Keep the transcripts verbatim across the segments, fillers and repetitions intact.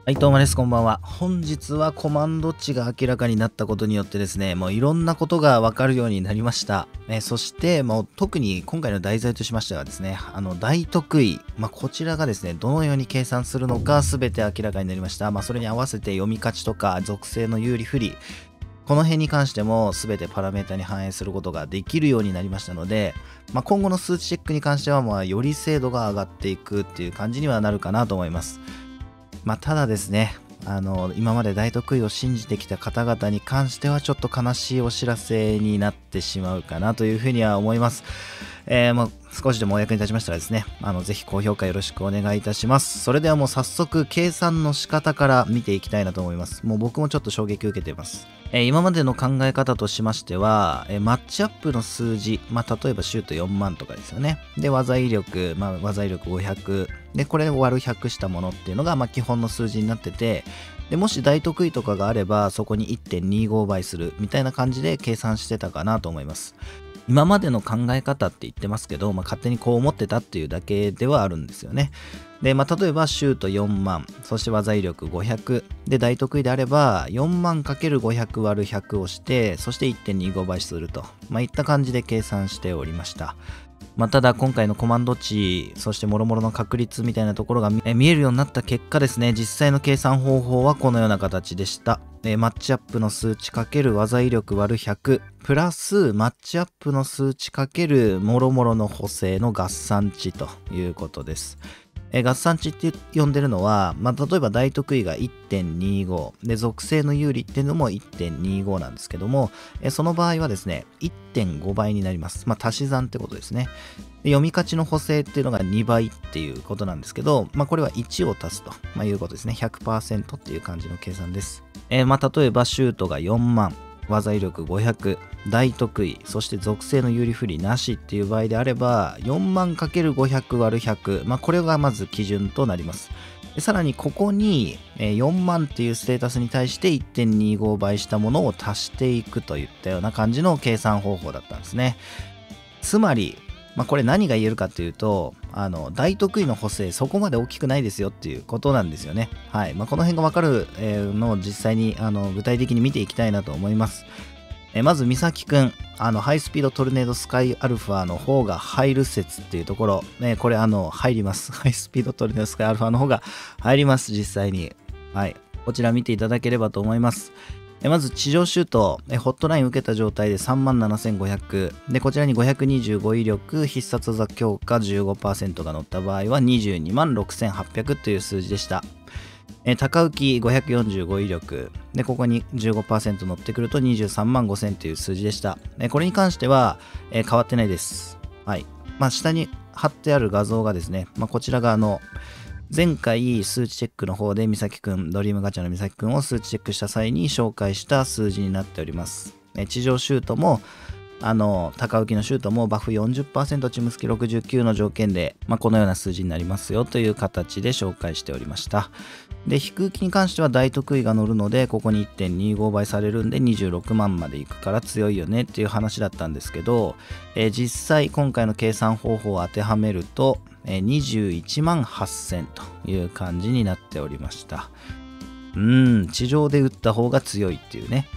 はい、どうもです。こんばんは。本日はコマンド値が明らかになったことによってですね、もういろんなことがわかるようになりました。えーそして、もう特に今回の題材としましてはですね、あの、大得意、まあ、こちらがですね、どのように計算するのか全て明らかになりました。まあ、それに合わせて読み勝ちとか属性の有利不利、この辺に関しても全てパラメータに反映することができるようになりましたので、まあ、今後の数値チェックに関しては、まあ、より精度が上がっていくっていう感じにはなるかなと思います。まあ、ただですね、あの今まで大得意を信じてきた方々に関してはちょっと悲しいお知らせになってしまうかなというふうには思います。えー、もう少しでもお役に立ちましたらですね、あのぜひ高評価よろしくお願いいたします。それではもう早速計算の仕方から見ていきたいなと思います。もう僕もちょっと衝撃を受けています。えー今までの考え方としましては、えーマッチアップの数字、まあ、例えばシュートよんまんとかですよね。で、技威力、まあ、技威力ごひゃく。で、これを割るひゃくしたものっていうのが、まあ、基本の数字になってて、でもし大得意とかがあれば、そこに いってんにご 倍するみたいな感じで計算してたかなと思います。今までの考え方って言ってますけど、まあ、勝手にこう思ってたっていうだけではあるんですよね。で、まあ、例えばシュートよんまん、そして技威力ごひゃくで大得意であれば、よんまん × ごひゃく割るひゃくをして、そして いってんにご 倍すると、まあ、いった感じで計算しておりました。まあ、ただ今回のコマンド値、そして諸々の確率みたいなところが見え見えるようになった結果ですね、実際の計算方法はこのような形でした。えーマッチアップの数値×技威力割るひゃく、プラスマッチアップの数値×諸々の補正の合算値ということです。えー合算値って呼んでるのは、まあ、例えば大得意が いってんにご で属性の有利っていうのも いってんにご なんですけども、えーその場合はですね いってんご 倍になります。まあ、足し算ってことですね。で読み勝ちの補正っていうのがにばいっていうことなんですけど、まあ、これはいちを足すと、まあ、いうことですね。 ひゃくパーセント っていう感じの計算です。えーまあ、例えばシュートがよんまん、技威力ごひゃく、大得意、そして属性の有利不利なしっていう場合であれば、よんまん ×ごひゃく 割るひゃく、まあ、これがまず基準となります。でさらにここにえーよんまんっていうステータスに対して いってんにご 倍したものを足していくといったような感じの計算方法だったんですね。つまり、まあ、これ何が言えるかというと、あの大得意の補正そこまで大きくないですよっていうことなんですよね。はい。まあ、この辺が分かるえーのを実際にあの具体的に見ていきたいなと思います。えーまず、美咲くん、あのハイスピードトルネードスカイアルファの方が入る説っていうところ、ね、これあの入ります。ハイスピードトルネードスカイアルファの方が入ります、実際に。はい。こちら見ていただければと思います。えまず地上シュート、えホットライン受けた状態で さんまんななせんごひゃく で、こちらにごひゃくにじゅうご威力、必殺技強化 じゅうごパーセント が乗った場合はにじゅうにまんろくせんはっぴゃくという数字でした。え高浮きごひゃくよんじゅうご威力で、ここに じゅうごパーセント 乗ってくるとにじゅうさんまんごせんという数字でした。えこれに関しては、え変わってないです。はい。まあ、下に貼ってある画像がですね、まあ、こちらがあの前回数値チェックの方で美咲くん、ドリームガチャの美咲くんを数値チェックした際に紹介した数字になっております。え地上シュートも、あの、高浮きのシュートもバフ よんじゅっパーセント チムスキろくじゅうきゅうの条件で、まあ、このような数字になりますよという形で紹介しておりました。で、低浮きに関しては大得意が乗るので、ここに いってんにご 倍されるんでにじゅうろくまんまでいくから強いよねっていう話だったんですけど、えー実際今回の計算方法を当てはめると、えーにじゅういちまんはっせんという感じになっておりました。うーん、地上で打った方が強いっていうね。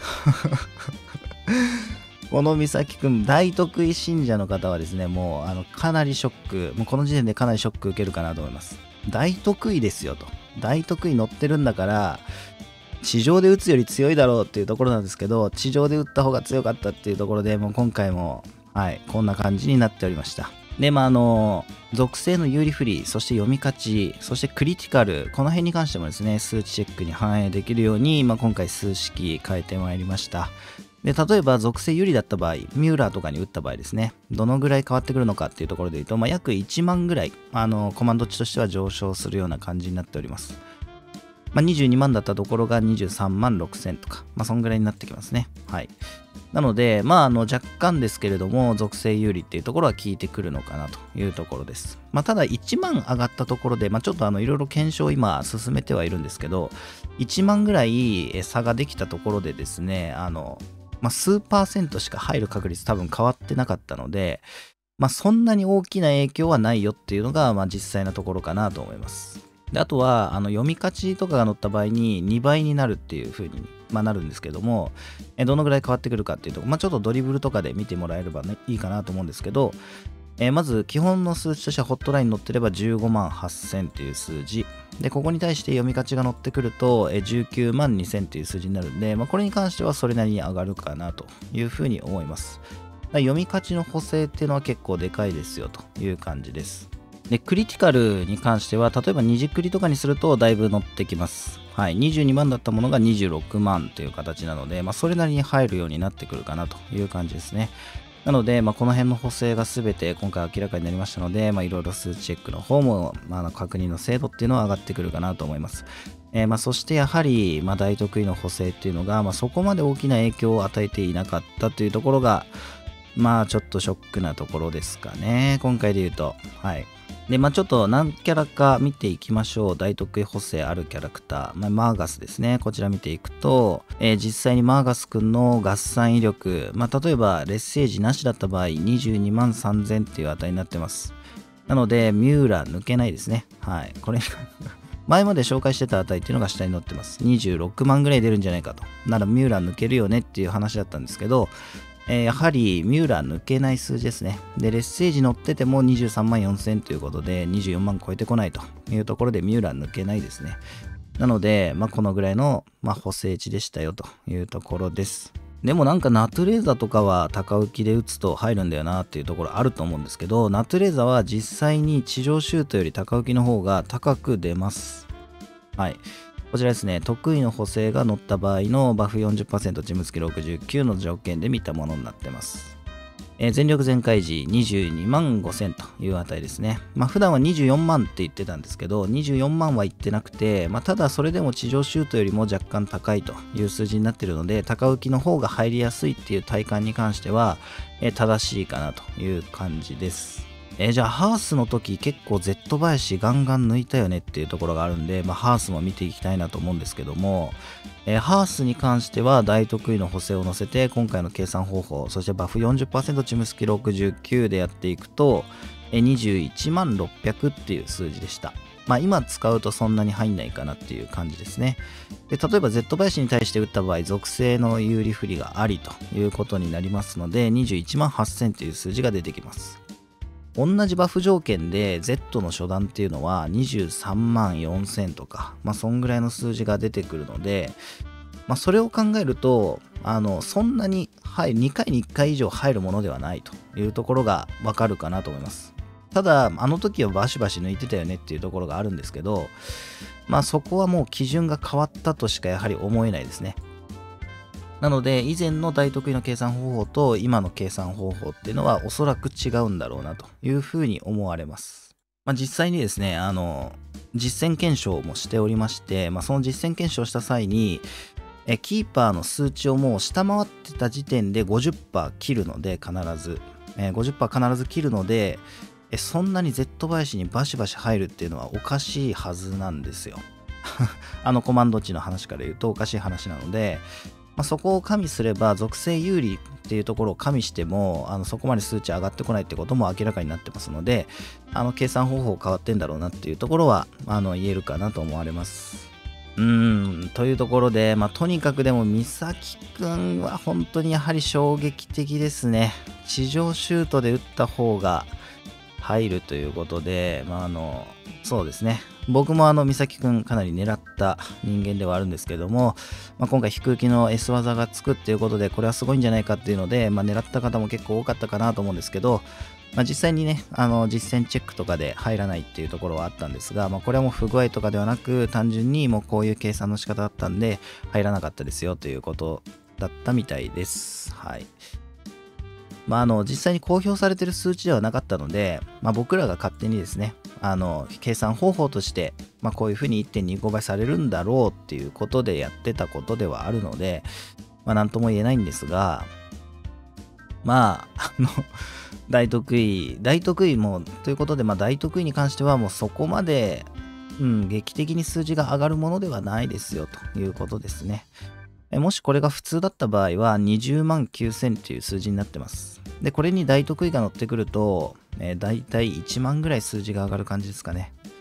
この美咲くん、大得意信者の方はですね、もうあのかなりショック、もうこの時点でかなりショック受けるかなと思います。大得意ですよと。大得意乗ってるんだから、地上で打つより強いだろうっていうところなんですけど、地上で打った方が強かったっていうところで、もう今回も、はい、こんな感じになっておりました。で、まあ、あの、属性の有利不利、そして読み勝ち、そしてクリティカル、この辺に関してもですね、数値チェックに反映できるように、まあ、今回数式変えてまいりました。で、例えば属性有利だった場合、ミューラーとかに打った場合ですね、どのぐらい変わってくるのかっていうところで言うと、まあ、約いちまんぐらい、あの、コマンド値としては上昇するような感じになっております。まあ、にじゅうにまんだったところがにじゅうさんまんろくせんとか、まあ、そんぐらいになってきますね。はい。なので、まあ、あの若干ですけれども、属性有利っていうところは効いてくるのかなというところです。まあ、ただ、いちまん上がったところで、まあ、ちょっとあのいろいろ検証を今進めてはいるんですけど、いちまんぐらいえ差ができたところでですね、あの、まあ、数パーセントしか入る確率多分変わってなかったので、まあ、そんなに大きな影響はないよっていうのが、まあ、実際のところかなと思います。 で、あとは、あの、読み勝ちとかが載った場合ににばいになるっていう風に、まあ、なるんですけども、えどのぐらい変わってくるかっていうと、まあ、ちょっとドリブルとかで見てもらえればね、いいかなと思うんですけど、えーまず基本の数値としてはホットラインに載ってればじゅうごまんはっせんっていう数字。で、ここに対して読み勝ちが載ってくると、えーじゅうきゅうまんにせんっていう数字になるんで、まあ、これに関してはそれなりに上がるかなというふうに思います。だから読み勝ちの補正っていうのは結構でかいですよという感じです。で、クリティカルに関しては、例えばにじクリとかにするとだいぶ乗ってきます。はい。にじゅうにまんだったものがにじゅうろくまんという形なので、まあ、それなりに入るようになってくるかなという感じですね。なので、まあ、この辺の補正が全て今回明らかになりましたので、まあ、いろいろ数値チェックの方も、まあ、あの確認の精度っていうのは上がってくるかなと思います。えーまあ、そしてやはり、まあ、大得意の補正っていうのが、まあ、そこまで大きな影響を与えていなかったというところが、まあちょっとショックなところですかね。今回で言うと。はい。で、まあちょっと何キャラか見ていきましょう。大得意補正あるキャラクター。まあ、マーガスですね。こちら見ていくと、えー実際にマーガスくんの合算威力。まあ例えば劣勢時なしだった場合、にじゅうにまんさんぜんっていう値になってます。なので、ミューラ抜けないですね。はい。これ前まで紹介してた値っていうのが下に載ってます。にじゅうろくまんぐらい出るんじゃないかと。ならミューラ抜けるよねっていう話だったんですけど、えーやはりミューラ抜けない数字ですね。で、劣勢時乗っててもにじゅうさんまんよんせんということでにじゅうよんまん超えてこないというところでミューラ抜けないですね。なので、まあ、このぐらいの、まあ、補正値でしたよというところです。でもなんかナトゥレーザとかは高浮きで打つと入るんだよなっていうところあると思うんですけど、ナトゥレーザは実際に地上シュートより高浮きの方が高く出ます。はい。こちらですね、得意の補正が乗った場合のバフ よんじゅっパーセント、ジムスキろくじゅうきゅうの条件で見たものになってます。えー全力全開時にじゅうにまんごせんという値ですね。まあ普段はにじゅうよんまんって言ってたんですけど、にじゅうよんまんは言ってなくて、まあただそれでも地上シュートよりも若干高いという数字になっているので、高浮きの方が入りやすいっていう体感に関しては、えー正しいかなという感じです。えーじゃあハースの時結構 Z 林ガンガン抜いたよねっていうところがあるんで、まあ、ハースも見ていきたいなと思うんですけども、えーハースに関しては大得意の補正を乗せて今回の計算方法、そしてバフ よんじゅっパーセント チムスキろくじゅうきゅうでやっていくと、えーにじゅういちまんろっぴゃくっていう数字でした。まあ今使うとそんなに入んないかなっていう感じですね。で、例えば Z 林に対して打った場合、属性の有利不利がありということになりますので、にじゅういちまんはっせんという数字が出てきます。同じバフ条件で Z の初段っていうのはにじゅうさんまんよんせんとか、まあそんぐらいの数字が出てくるので、まあそれを考えると、あの、そんなに、はい、にかいにいっかい以上入るものではないというところがわかるかなと思います。ただ、あの時はバシバシ抜いてたよねっていうところがあるんですけど、まあそこはもう基準が変わったとしかやはり思えないですね。なので、以前の大得意の計算方法と今の計算方法っていうのはおそらく違うんだろうなというふうに思われます。まあ、実際にですね、あの、実践検証もしておりまして、まあ、その実践検証した際に、えキーパーの数値をもう下回ってた時点で ごじゅっパーセント 切るので、必ず、えー、ごじゅっパーセント 必ず切るので、えそんなに Z 林にバシバシ入るっていうのはおかしいはずなんですよ。あのコマンド値の話から言うとおかしい話なので、まあ、そこを加味すれば属性有利っていうところを加味してもあのそこまで数値上がってこないってことも明らかになってますので、あの計算方法変わってんだろうなっていうところはあの言えるかなと思われます。うーんというところで、まあ、とにかくでも美咲くんは本当にやはり衝撃的ですね。地上シュートで打った方が入るということで、まあ、あのそうですね、僕もあの美咲くんかなり狙った人間ではあるんですけども、まあ、今回飛空機の S 技がつくっていうことでこれはすごいんじゃないかっていうので、まあ、狙った方も結構多かったかなと思うんですけど、まあ、実際にねあの実践チェックとかで入らないっていうところはあったんですが、まあ、これはもう不具合とかではなく単純にもうこういう計算の仕方だったんで入らなかったですよということだったみたいです。はい。まあ、あの実際に公表されている数値ではなかったので、まあ、僕らが勝手にですねあの計算方法として、まあ、こういうふうに いってんにご 倍されるんだろうっていうことでやってたことではあるので、まあ、なんとも言えないんですが、まあ、あの大得意大得意もということで、まあ、大得意に関してはもうそこまで、うん、劇的に数字が上がるものではないですよということですね。えもしこれが普通だった場合はにじゅうまんきゅうせんという数字になってます。で、これに大得意が乗ってくると、えー、だいたいいちまんぐらい数字が上がる感じですかね。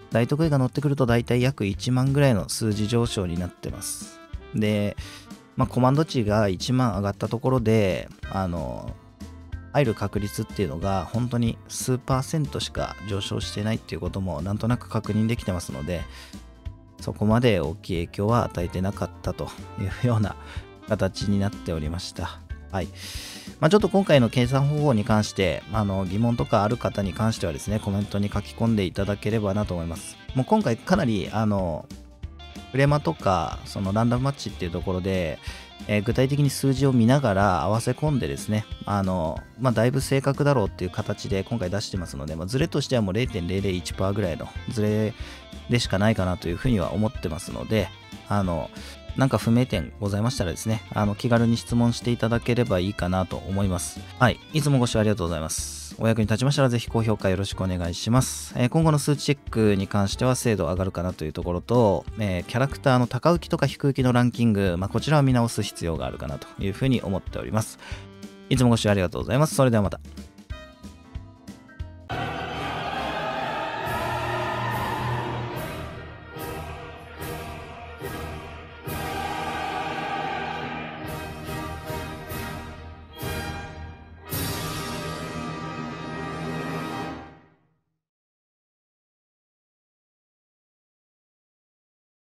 大得意が乗ってくると大体約いちまんぐらいの数字上昇になってます。で、まあ、コマンド値がいちまん上がったところで、あの、入る確率っていうのが本当に数パーセントしか上昇してないっていうこともなんとなく確認できてますので、そこまで大きい影響は与えてなかったというような形になっておりました。はい。まあ、ちょっと今回の計算方法に関して、あの、疑問とかある方に関してはですね、コメントに書き込んでいただければなと思います。もう今回かなり、あの、フレマとか、そのランダムマッチっていうところで、えー具体的に数字を見ながら合わせ込んでですね、あの、まあ、だいぶ正確だろうっていう形で今回出してますので、まあ、ズレとしてはもう れいてんぜろぜろいちパーセント ぐらいのズレでしかないかなというふうには思ってますので、あの、なんか不明点ございましたらですね、あの、気軽に質問していただければいいかなと思います。はい。いつもご視聴ありがとうございます。お役に立ちましたらぜひ高評価よろしくお願いします。えー今後の数値チェックに関しては精度上がるかなというところと、えーキャラクターの高浮きとか低浮きのランキング、まあ、こちらは見直す必要があるかなというふうに思っております。いつもご視聴ありがとうございます。それではまた。